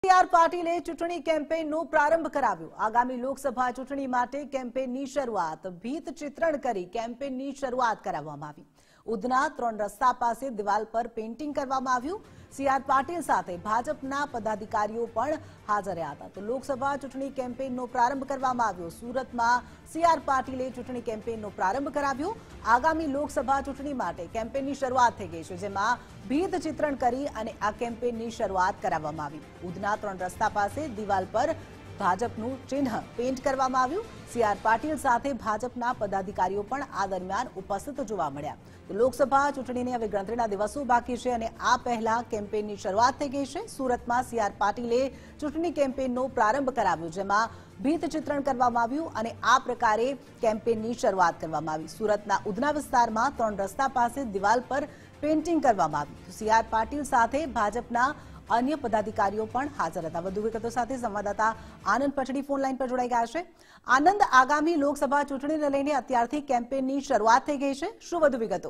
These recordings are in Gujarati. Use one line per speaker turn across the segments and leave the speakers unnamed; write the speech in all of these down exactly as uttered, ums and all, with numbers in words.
સી આર પાટીલે ચૂંટણી કેમ્પેનનો પ્રારંભ કરાવ્યો। આગામી લોકસભા ચૂંટણી માટે કેમ્પેનની શરૂઆત ભીત ચિત્રણ કરી કેમ્પેનની શરૂઆત કરાવવામાં આવી। ઉધના ત્રણ રસ્તા પાસે દિવાલ પર પેઇન્ટિંગ કરવામાં આવ્યું। સી આર પાટીલ સાથે ભાજપના પદાધિકારીઓ પણ હાજર રહ્યા હતા। તો લોકસભા ચૂંટણી કેમ્પેનનો પ્રારંભ કરવામાં આવ્યો। સુરતમાં સી આર પાટીલે ચૂંટણી કેમ્પેનનો પ્રારંભ કરાવ્યો। આગામી લોકસભા ચૂંટણી માટે કેમ્પેનની શરૂઆત થઈ ગઈ છે, જેમાં ભીત ચિત્રણ કરી અને આ કેમ્પેનની શરૂઆત કરાવવામાં આવી। ઉધના ત્રણ રસ્તા પાસે દિવાલ પર ભાજપનું ચિહ્ન પેઇન્ટ કરવામાં આવ્યું। સી આર પાટીલ સાથે ભાજપના પદાધિકારીઓ પણ આ દરમિયાન ઉપસ્થિત જોવા મળ્યા। તો લોકસભા ચૂંટણીને હવે ગણતરીના દિવસો બાકી છે અને આ પહેલા કેમ્પેનની શરૂઆત થઈ ગઈ છે। સુરતમાં સી આર પાટીલે ચૂંટણી કેમ્પેનનો પ્રારંભ કરાવ્યો, જેમાં ભીત ચિત્રણ કરવામાં આવ્યું અને આ પ્રકારે કેમ્પેનની શરૂઆત કરવામાં આવી। સુરતના ઉધના વિસ્તારમાં ત્રણ રસ્તા પાસે દિવાલ પર પેઇન્ટિંગ કરવામાં આવ્યું। સી આર પાટીલ સાથે ભાજપના અન્ય પદાધિકારીઓ પણ હાજર હતા। વધુ વિગતો સાથે સંવાદદાતા આનંદ પટડી ફોન લાઈન પર જોડાઈ ગયા છે। આનંદ, આગામી લોકસભા ચૂંટણીને લઈને અત્યારથી કેમ્પેનની શરૂઆત થઈ ગઈ છે, શું વધુ વિગતો?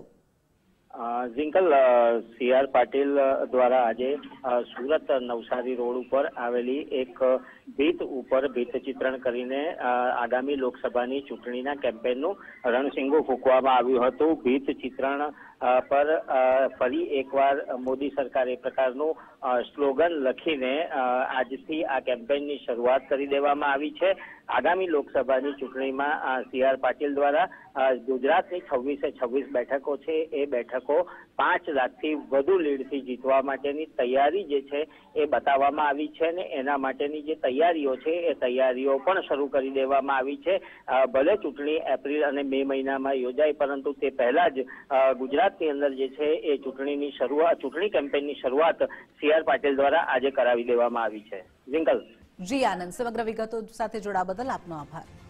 जिंकल सी आर पाटील द्वारा आज सूरत नवसारी रोड पर आवेली एक भीत ऊपर भीत चित्रण करीने आगामी लोकसभानी चूंटणीना केम्पेननुं रणसिंगो फूंकवामां आव्युं हतुं। भीत चित्रण पर फरी एकवार मोदी सरकार ए प्रकारनुं स्लोगन लखीने आजथी आ केम्पेननी शरूआत करी देवामां आवी छे। आगामी लोकसभानी चूंटणीमां सी आर पाटील द्वारा गुजरातनी छव्वीसे छव्वीस बेठको छे ए बेठको पांच लाखथी वधु लीडथी जीतवा माटेनी तैयारी जे छे ए बताववामां आवी छे ने एना माटेनी जे तैयारीओ छे ए तैयारीओ पण शरू करी देवामां आवी छे। भले चूंटणी एप्रिल अने मे महीनामां योजाय, परंतु ते पहेला ज गुजरातनी अंदर जे छे ए चूंटणीनी शरूआत चूंटणी केम्पेननी शरूआत सी आर पाटील द्वारा आज करावी देवामां आवी छे। जिंकल
जी आनंद, समग्र विगतो साथे जोड़ा बदल आपनो आभार।